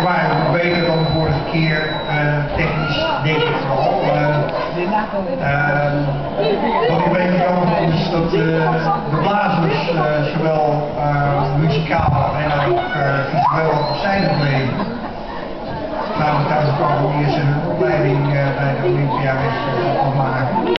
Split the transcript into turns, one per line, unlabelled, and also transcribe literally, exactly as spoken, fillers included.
waren nog beter dan de vorige keer, uh, technisch denk ik vooral. Uh, uh, wat ik een beetje jammer vond is dat uh, de blazers uh, zowel uh, muzikaal en ook uh, visueel zijn gebleven. Nou, trouwens kwam ook eerst een opleiding uh, bij de Olympia weg uh, maken.